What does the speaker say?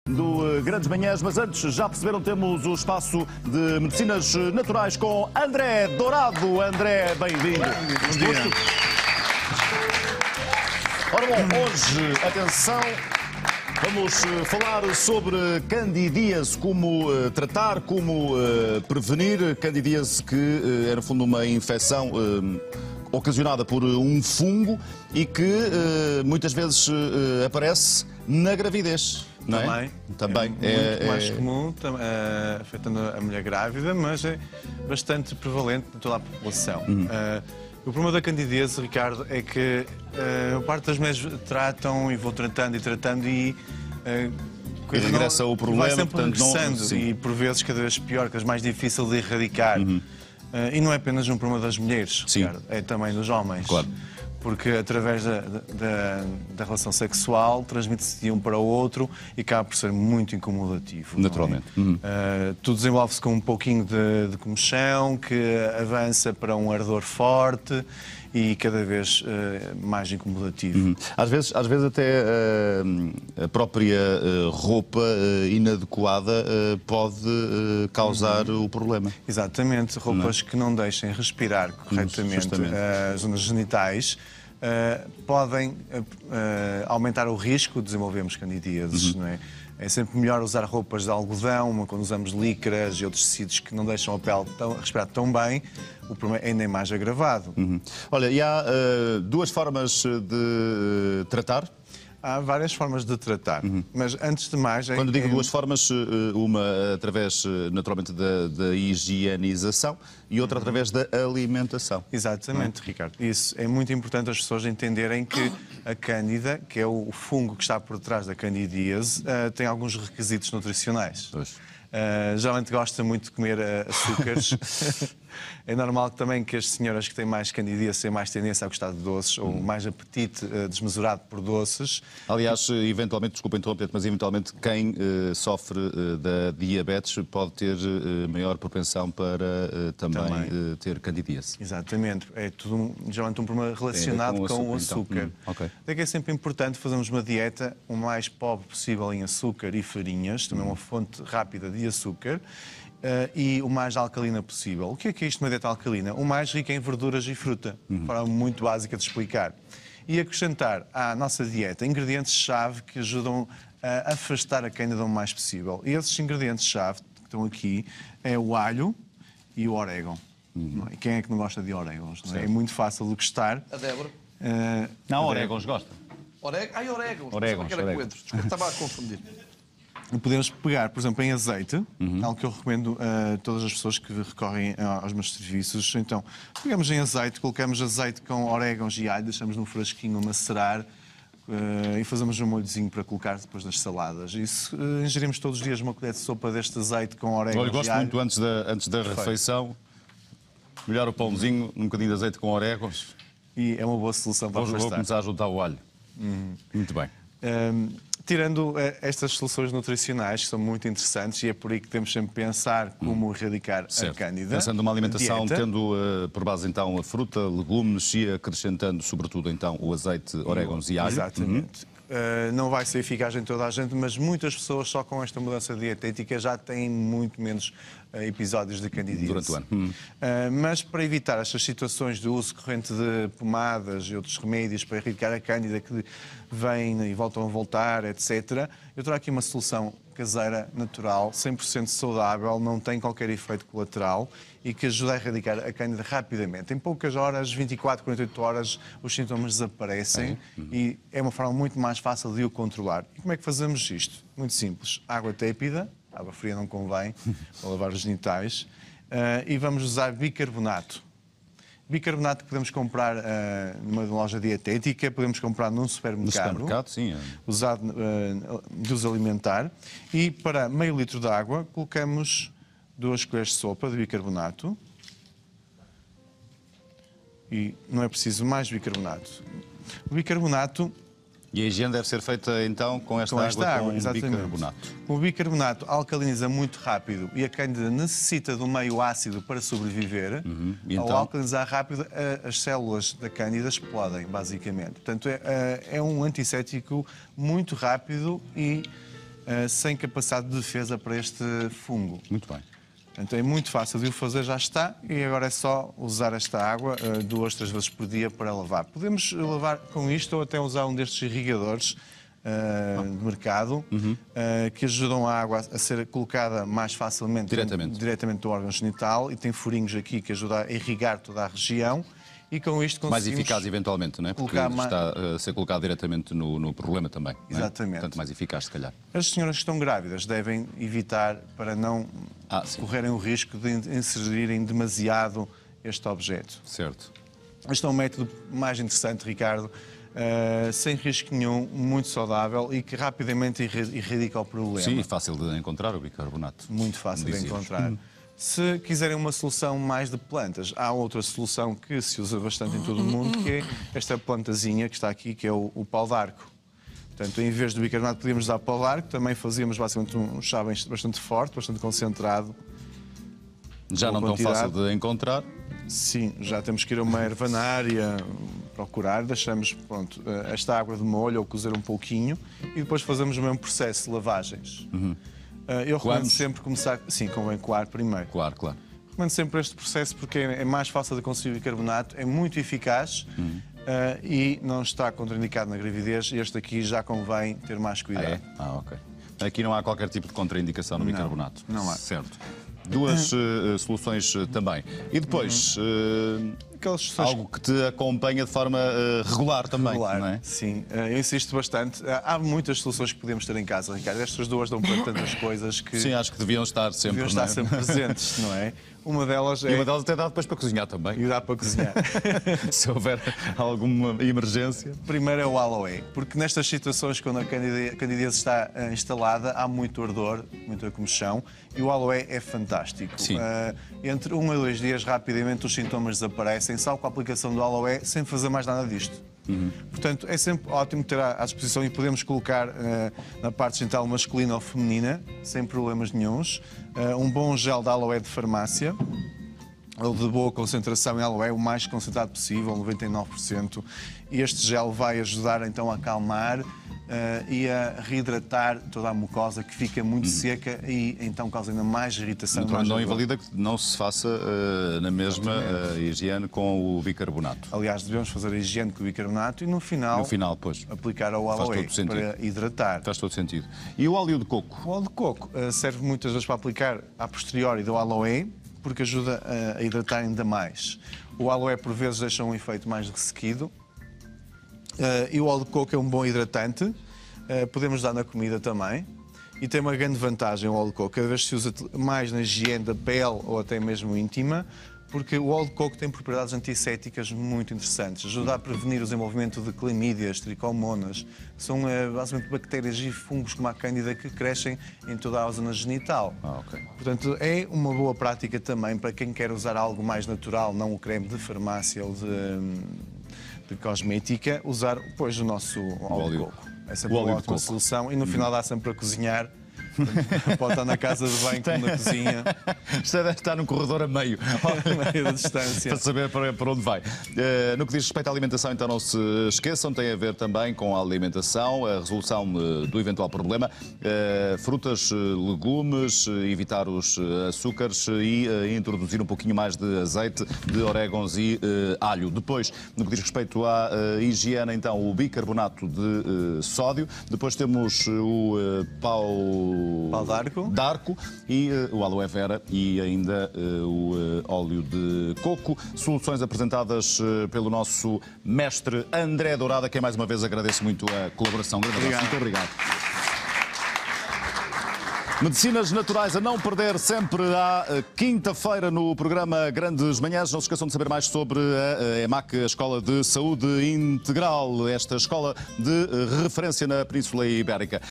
do Grandes Manhãs, mas antes, já perceberam, temos o espaço de Medicinas Naturais com André Dourado. André, bem-vindo. Bom dia. Ora bom, hoje, atenção, vamos falar sobre candidíase, como tratar, como prevenir candidíase, que é no fundo uma infecção ocasionada por um fungo e que muitas vezes aparece na gravidez. Não é? Também. É muito mais comum, afetando a mulher grávida, mas é bastante prevalente em toda a população. O problema da candidíase, Ricardo, é que a parte das mulheres tratam e vão tratando e regressa o problema, vai sempre portanto, regressando e por vezes cada vez pior, cada vez mais difícil de erradicar. E não é apenas um problema das mulheres, Ricardo, é também dos homens. Claro. Porque através da relação sexual transmite-se de um para o outro e acaba por ser muito incomodativo. Naturalmente. Tudo desenvolve-se com um pouquinho de comichão, que avança para um ardor forte e cada vez mais incomodativo. Às vezes até a própria roupa inadequada pode causar o problema. Exatamente, roupas que não deixem respirar corretamente as zonas genitais podem aumentar o risco de desenvolvermos candidíases, não é? É sempre melhor usar roupas de algodão, quando usamos licras e outros tecidos que não deixam a pele respirar tão bem, o problema é ainda mais agravado. Olha, e há duas formas de tratar? Há várias formas de tratar, mas antes de mais... Quando digo duas formas, uma através, naturalmente, da higienização e outra através da alimentação. Exatamente, Ricardo. Isso é muito importante as pessoas entenderem que a cândida, que é o fungo que está por trás da candidíase, tem alguns requisitos nutricionais. Geralmente gosta muito de comer açúcares. É normal também que as senhoras que têm mais candidíase têm mais tendência a gostar de doces ou mais apetite desmesurado por doces. Aliás, eventualmente, desculpa interromper, mas eventualmente quem sofre da diabetes pode ter maior propensão para também ter candidíase. Exatamente. É tudo geralmente um problema relacionado com o açúcar. Então. É que é sempre importante fazermos uma dieta o mais pobre possível em açúcar e farinhas, também uma fonte rápida de açúcar, e o mais alcalina possível. O que é isto, uma dieta alcalina? O mais rica em verduras e fruta. Forma muito básica de explicar. E acrescentar à nossa dieta ingredientes-chave que ajudam a afastar a cândida o mais possível. E esses ingredientes-chave que estão aqui é o alho e o orégano. E quem é que não gosta de orégãos? É muito fácil de gostar. A Débora. Não, orégãos gosta. Orégãos. Orégãos. Desculpa, estava a confundir. Podemos pegar, por exemplo, em azeite, algo que eu recomendo a todas as pessoas que recorrem aos meus serviços. Então, pegamos em azeite, colocamos azeite com orégãos e alho, deixamos num frasquinho macerar e fazemos um molhozinho para colocar depois das saladas. E se ingerimos todos os dias uma colher de sopa deste azeite com orégãos Eu gosto e alho... muito antes da refeição, molhar o pãozinho, um bocadinho de azeite com orégãos. E é uma boa solução para afastar. Vou começar a juntar o alho. Muito bem. Tirando estas soluções nutricionais, que são muito interessantes, e é por aí que temos sempre pensar como erradicar a cândida. Pensando numa alimentação, dieta. tendo por base então a fruta, legumes e acrescentando sobretudo então o azeite, orégãos e alho. Exatamente. Não vai ser eficaz em toda a gente, mas muitas pessoas só com esta mudança dietética já têm muito menos episódios de candidíase. Durante o ano. Mas para evitar estas situações de uso corrente de pomadas e outros remédios para erradicar a cândida que vêm e voltam a voltar, etc., eu trago aqui uma solução caseira, natural, 100% saudável, não tem qualquer efeito colateral e que ajuda a erradicar a cândida rapidamente. Em poucas horas, 24, 48 horas, os sintomas desaparecem e é uma forma muito mais fácil de o controlar. E como é que fazemos isto? Muito simples. Água tépida, água fria não convém, para lavar os genitais, e vamos usar bicarbonato. Bicarbonato que podemos comprar numa loja dietética, podemos comprar num supermercado. No supermercado, sim. Usado de uso alimentar. E para meio litro de água, colocamos 2 colheres de sopa de bicarbonato. E não é preciso mais bicarbonato. O bicarbonato... E a higiene deve ser feita então com esta água com bicarbonato. O bicarbonato alcaliniza muito rápido e a cândida necessita de um meio ácido para sobreviver. Ao alcalinizar rápido, as células da cândida explodem, basicamente. Portanto, é um antisséptico muito rápido e sem capacidade de defesa para este fungo. Muito bem. Então é muito fácil de o fazer, já está, e agora é só usar esta água 2, 3 vezes por dia para lavar. Podemos lavar com isto ou até usar um destes irrigadores de mercado que ajudam a água a ser colocada mais facilmente diretamente do órgão genital, e tem furinhos aqui que ajudam a irrigar toda a região. E com isto conseguimos... Mais eficaz, eventualmente, não é? Porque está a ser colocado diretamente no problema também. Exatamente. Portanto, mais eficaz, se calhar. As senhoras que estão grávidas devem evitar para não correrem o risco de inserirem demasiado este objeto. Certo. Este é um método mais interessante, Ricardo, sem risco nenhum, muito saudável e que rapidamente erradica o problema. Sim, fácil de encontrar o bicarbonato. Muito fácil de encontrar. Se quiserem uma solução mais de plantas, há outra solução que se usa bastante em todo o mundo, que é esta plantazinha que está aqui, que é o pau d'arco. Portanto, em vez do bicarbonato, podíamos usar pau d'arco, também fazíamos basicamente um chá bastante forte, bastante concentrado. Já não tão fácil de encontrar? Sim, já temos que ir a uma ervanária, procurar, deixamos esta água de molho ou cozer um pouquinho e depois fazemos o mesmo processo de lavagens. Eu recomendo sempre começar... Sim, convém coar primeiro. Claro. Recomendo sempre este processo porque é mais fácil de conseguir bicarbonato, é muito eficaz e não está contraindicado na gravidez. Este aqui já convém ter mais cuidado. Ok. Aqui não há qualquer tipo de contraindicação no bicarbonato. Não há. Certo. Duas soluções também. E depois, algo que te acompanha de forma regular também, não é? Sim, eu insisto bastante. Há muitas soluções que podemos ter em casa, Ricardo. Estas duas dão para tantas coisas que... Sim, acho que deviam estar sempre, sempre presentes, não é? Uma delas é... E uma delas até dá depois para cozinhar também. E dá para cozinhar. Se houver alguma emergência. Primeiro é o aloe, porque nestas situações, quando a candidíase está instalada, há muito ardor, muita comichão, e o aloe é fantástico. Sim. Entre 1 a 2 dias, rapidamente, os sintomas desaparecem, só com a aplicação do aloe, sem fazer mais nada disto. Portanto, é sempre ótimo ter à disposição e podemos colocar na parte genital masculina ou feminina, sem problemas nenhuns, um bom gel de aloe de farmácia, ou de boa concentração em aloe, o mais concentrado possível, 99%. E este gel vai ajudar então a acalmar e a reidratar toda a mucosa que fica muito seca e então causa ainda mais irritação. Não invalida que não se faça na mesma higiene com o bicarbonato. Aliás, devemos fazer a higiene com o bicarbonato e no final pois, aplicar o aloe para hidratar. Faz todo sentido. E o óleo de coco? O óleo de coco serve muitas vezes para aplicar a posteriori do aloe, porque ajuda a hidratar ainda mais. O aloe por vezes deixa um efeito mais ressequido. E o óleo de coco é um bom hidratante, podemos dar na comida também. E tem uma grande vantagem o óleo de coco, cada vez se usa mais na higiene da pele ou até mesmo íntima, porque o óleo de coco tem propriedades antissépticas muito interessantes. Ajuda a prevenir o desenvolvimento de clamídias, tricomonas, que são basicamente bactérias e fungos como a cândida que crescem em toda a zona genital. Portanto, é uma boa prática também para quem quer usar algo mais natural, não o creme de farmácia ou de cosmética, usar depois o nosso óleo de coco. É sempre uma ótima solução e no final dá sempre para cozinhar. Pode estar na casa de banho como na cozinha. Isto deve estar num corredor a meio. A meio da distância. Para saber para onde vai. No que diz respeito à alimentação, então não se esqueçam, tem a ver também com a alimentação, a resolução do eventual problema. Frutas, legumes, evitar os açúcares e introduzir um pouquinho mais de azeite, de orégãos e alho. Depois, no que diz respeito à higiene, então, o bicarbonato de sódio. Depois temos o pau d'arco e o aloe vera e ainda o óleo de coco. Soluções apresentadas pelo nosso mestre André Dourada, que mais uma vez agradeço muito a colaboração. Muito obrigado. Medicinas naturais a não perder sempre à quinta-feira no programa Grandes Manhãs. Não se esqueçam de saber mais sobre a EMAC, a Escola de Saúde Integral, esta escola de referência na Península Ibérica.